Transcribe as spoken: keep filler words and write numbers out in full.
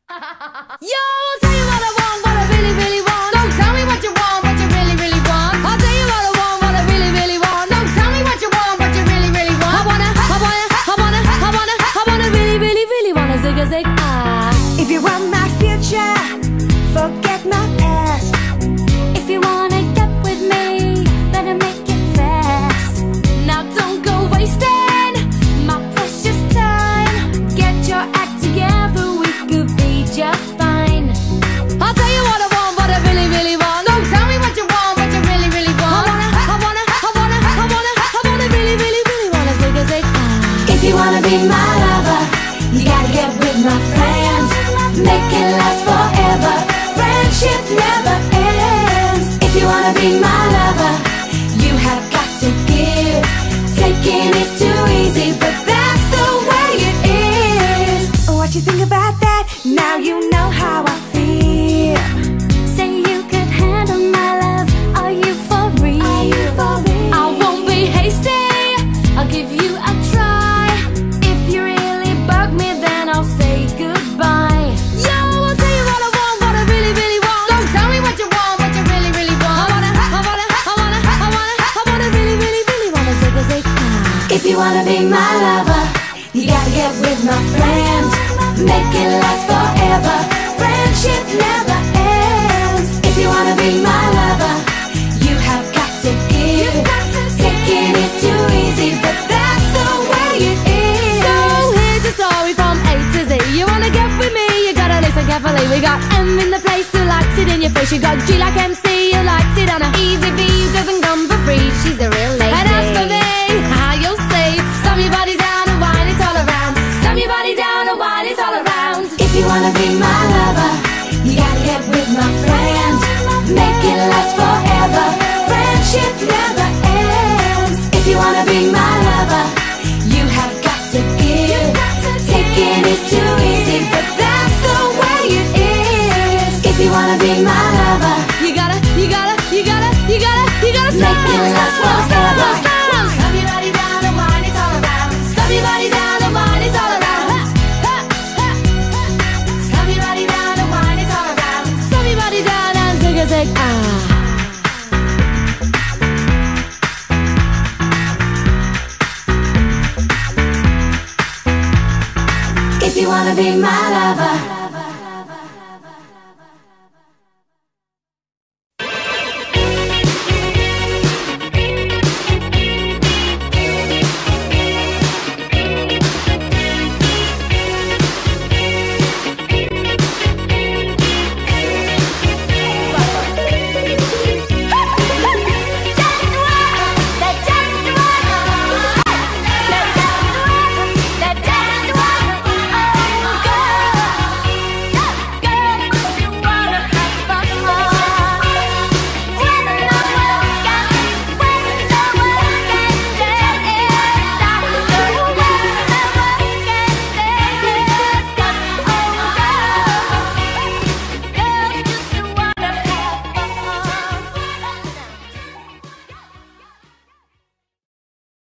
Yo, I'll tell you what I want, what I really, really want. So tell me what you want, what you really, really want. I'll tell you what I want, what I really, really want. So tell me what you want, what you really, really want. I wanna, I wanna, I wanna, I wanna, I wanna really, really, really wanna zig a zig ah. If you want my future, forget my past. If you wanna get with me, better make it fast. Now don't go wasting my precious time. Get your act together, we could be just fine. I'll tell you what I want, what I really, really want. So tell me what you want, what you really, really want. I wanna, I wanna, I wanna, I wanna, I wanna really, really, really wanna zig a zig ah. If you wanna be my lover, you gotta get with my friends. Make it last forever. Friendship never ends. If you wanna be my lover, you have got to give. Taking is too easy, but that's the way it is. What you think about that? Now you know how I feel. Say you could handle my love. Are you for real? Are you for real? I won't be hasty. I'll give you a try. If you really bug me, then I'll say goodbye. Yo, I'll tell you what I want, what I really, really want. So tell me what you want, what you really, really want. I wanna, I wanna, I wanna, I wanna, I wanna really, really, really wanna zig a zig ah. If you wanna be my lover, you gotta get with my friends. Make it last forever. Friendship never ends. If you wanna be my lover, you have got to give. Taking is too easy, but that's the way it is. So here's your story from A to Z. You wanna get with me, you gotta listen carefully. We got M in the place who likes it in your face. You got G like M C who likes it on a easy B who doesn't come for free. She's a real lady. And as for me, how you'll see, slam your body down and whine it all around. Slam your body down and whine it all around. If you wanna be my lover, you gotta get with my friends. Make it last forever. Friendship never ends. If you wanna be my lover, you have got to give. Taking is too easy, but that's the way it is. If you wanna be my lover, You gotta, you gotta, you gotta, you gotta, you gotta stop, make it last stop, stop, forever. stop. Slam your body down and whine it all around. Slam your body down and whine it all around. Ha, ha, ha, ha. Slam your body down and whine it all around. Slam your body down and zig a zig ah. If you wanna be my lover,